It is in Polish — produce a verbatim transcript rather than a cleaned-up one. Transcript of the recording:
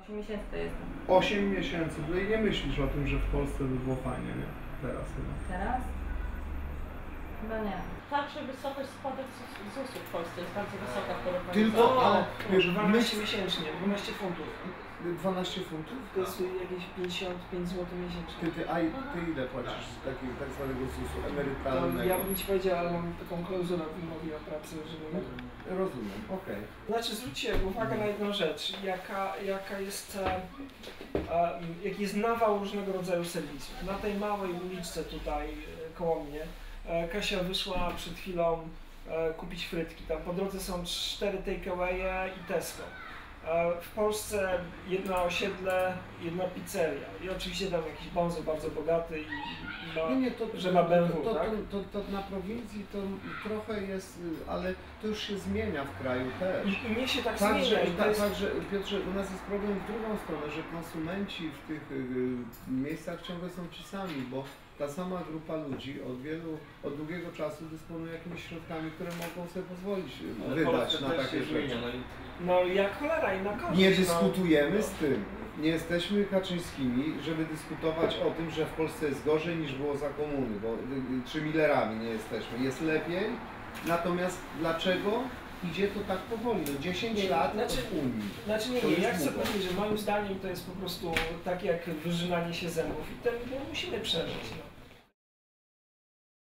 osiem miesięcy to jest. osiem miesięcy, no i nie myślisz o tym, że w Polsce by było fajnie, nie? Teraz chyba. Teraz? Chyba nie. Także wysokość składek z U S u w Polsce jest bardzo wysoka w porównaniu Tylko, z... ale wiesz, dwanaście miesięcznie, dwanaście funtów. dwanaście funtów? To jest jakieś pięćdziesiąt pięć złotych miesięcznie. Ty, ty, a ty ile płacisz z takiego tak zwanego zusu To emerytalnego? ja bym ci powiedział, ale mam taką klauzulę w umowie o pracy, że nie mogę. Rozumiem, okej. Okay. Znaczy zwróćcie uwagę na jedną rzecz, jaka, jaka jest, e, e, jaki jest nawał różnego rodzaju serwisów. Na tej małej uliczce tutaj e, koło mnie e, Kasia wyszła przed chwilą e, kupić frytki. Tam po drodze są cztery takeawaye i Tesco. W Polsce jedno osiedle, jedna pizzeria i oczywiście tam jakiś bonzo bardzo bogaty i, i ma, Nie, nie, to, że ma B M W, to, to, tak? to, to, to na prowincji to trochę jest, ale to już się zmienia w kraju też. I, i mnie się tak Także, zmienia. I to tak, jest... Także, Piotrze, u nas jest problem w drugą stronę, że konsumenci w tych y, miejscach ciągle są ci sami, bo ta sama grupa ludzi od wielu, od długiego czasu dysponuje jakimiś środkami, które mogą sobie pozwolić Ale wydać na też takie się rzeczy. zmienia, no i... No jak cholera i na korzyść. Nie no. dyskutujemy z tym. Nie jesteśmy Kaczyńskimi, żeby dyskutować o tym, że w Polsce jest gorzej niż było za komuny, bo, czy Millerami nie jesteśmy. Jest lepiej, natomiast dlaczego idzie to tak powoli? No dziesięć Nie, lat znaczy- od Unii. Znaczy nie, To nie, jest ja chcę długo. powiedzieć, że moim zdaniem to jest po prostu tak jak wyrzynanie się zębów i ten no, musimy przeżyć. No.